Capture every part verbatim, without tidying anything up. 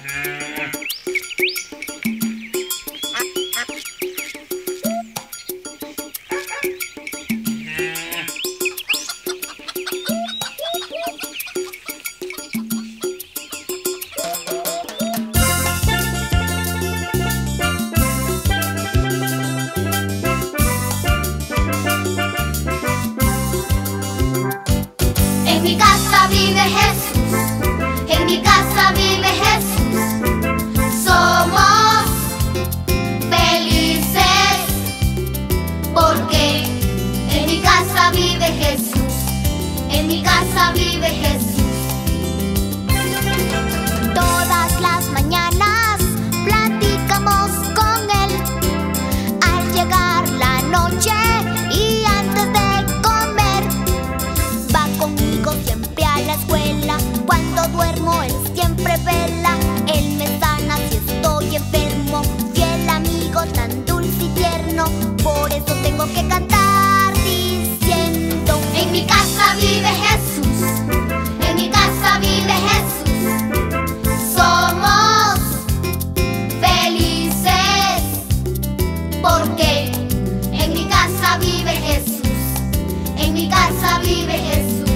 En mi casa vive Jesús, en mi casa vive Jesús. Somos felices porque en mi casa vive Jesús, en mi casa vive Jesús. Todas las mañanas platicamos con Él. Al llegar la noche y antes de comer, va conmigo siempre a la escuela. Cuando duermo Él siempre vela. Él me sana si estoy enfermo. Fiel amigo tan dulce y tierno. Por eso tengo que cantar diciendo: en mi casa vive Jesús, en mi casa vive Jesús. Somos felices porque en mi casa vive Jesús, en mi casa vive Jesús.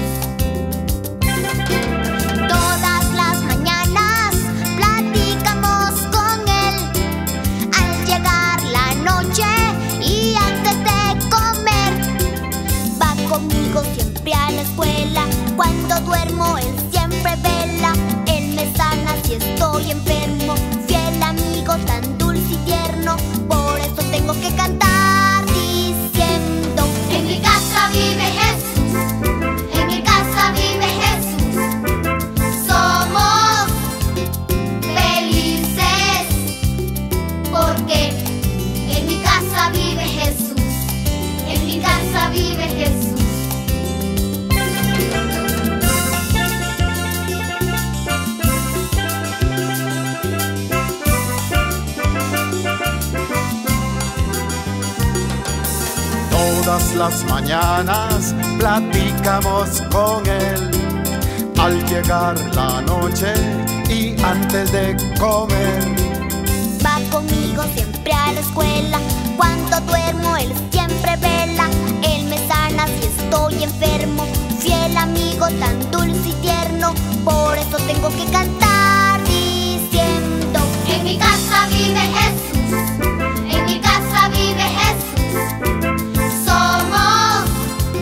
Todas las mañanas platicamos con Él. Al llegar la noche y antes de comer, va conmigo siempre a la escuela. Cuando duermo Él siempre vela. Él me sana si estoy enfermo. Fiel amigo tan dulce y tierno. Por eso tengo que cantar diciendo: en mi casa vive Jesús, en mi casa vive Jesús. Somos felices porque en mi casa vive Jesús, en mi casa vive Jesús. Todas las mañanas platicamos con Él. Al llegar la noche y antes de comer, Va conmigo siempre a la escuela. Cuando duermo Él siempre vela. Él me sana si estoy enfermo. Fiel amigo tan dulce y tierno. Por eso tengo que cantar diciendo: en mi casa vive Jesús, en mi casa vive Jesús. Somos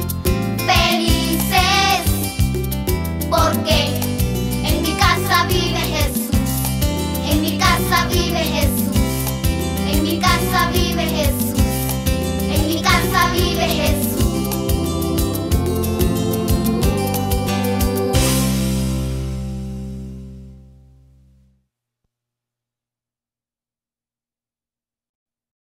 felices porque en mi casa vive Jesús, en mi casa vive Jesús, en mi casa vive